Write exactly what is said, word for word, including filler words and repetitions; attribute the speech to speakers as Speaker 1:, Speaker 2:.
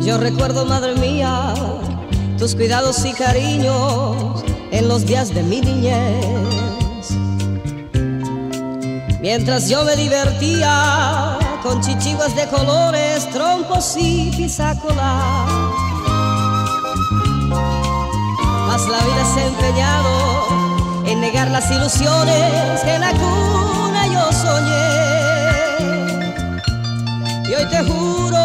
Speaker 1: Yo recuerdo, madre mía, tus cuidados y cariños en los días de mi niñez, mientras yo me divertía con chichiguas de colores, trompos y pisacolas. Mas la vida se ha empeñado en negar las ilusiones que en la cuna yo soñé. Y hoy te juro